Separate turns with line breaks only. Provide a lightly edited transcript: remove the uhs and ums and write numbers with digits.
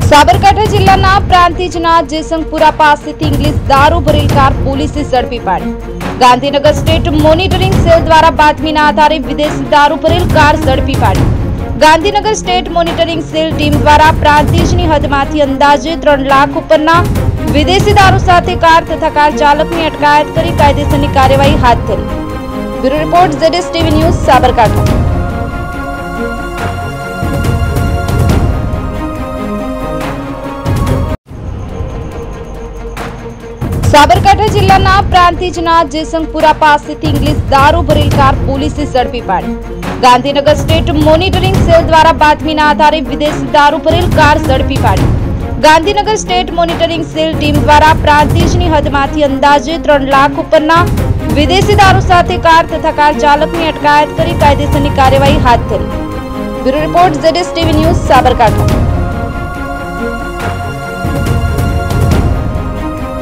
સાબરકાંઠા જિલ્લાના પ્રાંતિજના જયસંગપુરા પાસેથી ઇંગ્લિશ દારૂ ભરેલ કાર પોલીસે ઝડપી પાડી। ગાંધીનગર સ્ટેટ મોનિટરિંગ સેલ દ્વારા બાતમીના આધારે વિદેશી દારૂ ભરેલ કાર ઝડપી પાડી। Gandhinagar state monitoring cell team દ્વારા પ્રાંતિજની હદમાંથી અંદાજે 3 લાખ ઉપરના વિદેશી દારૂ સાથે કાર તથા કાર ચાલકની અટકાયત કરી કાયદેસરની કાર્યવાહી હાથ ધરી। Bureau report ZS TV news Sabarkantha. Sabarkantha જિલ્લાના પ્રાંતિજના જયસંગપુરા પાસેથી ઇંગ્લિશ દારૂ ભરેલ કાર પોલીસે ઝડપી પાડી। ગાંધીનગર સ્ટેટ મોનિટરિંગ સેલ દ્વારા બાતમીના આધારે વિદેશી દારૂ ભરેલ કાર ઝડપી પાડી। Gandhinagar state monitoring cell team દ્વારા પ્રાંતિજની હદમાંથી અંદાજે 3 લાખ ઉપરના વિદેશી દારૂ સાથે કાર તથા કાર ચાલકની અટકાયત કરી કાયદેસરની કાર્યવાહી હાથ ધરી। Bureau report ZS TV news Sabarkantha.